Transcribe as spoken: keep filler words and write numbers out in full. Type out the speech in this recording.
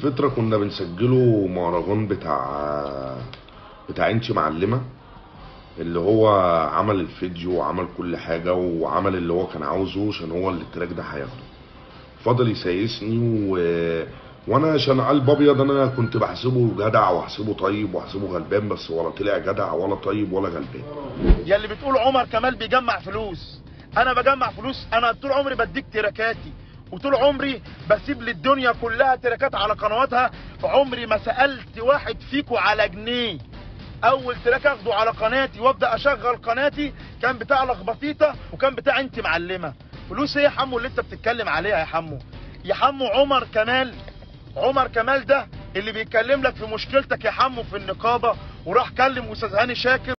الفطرة كنا بنسجله مهرجان بتاع بتاع انتي معلمة، اللي هو عمل الفيديو وعمل كل حاجة وعمل اللي هو كان عاوزه عشان هو اللي التراك ده هياخده. فضل يسايسني و... وانا عشان قلب ابيض انا كنت بحسبه جدع واحسبه طيب واحسبه غلبان، بس ولا طلع جدع ولا طيب ولا غلبان. يا اللي بتقول عمر كمال بيجمع فلوس، انا بجمع فلوس؟ انا طول عمري بديك تراكاتي، وطول عمري بسيب للدنيا كلها تراكات على قنواتها، عمري ما سألت واحد فيكو على جنيه. اول تراك اخده على قناتي وابدا اشغل قناتي كان بتاع لخبطيطه وكان بتاع انت معلمه. فلوس ايه يا حمو اللي انت بتتكلم عليها يا حمو؟ يا حمو عمر كمال، عمر كمال ده اللي بيتكلم لك في مشكلتك يا حمو في النقابه، وراح كلم استاذ هاني شاكر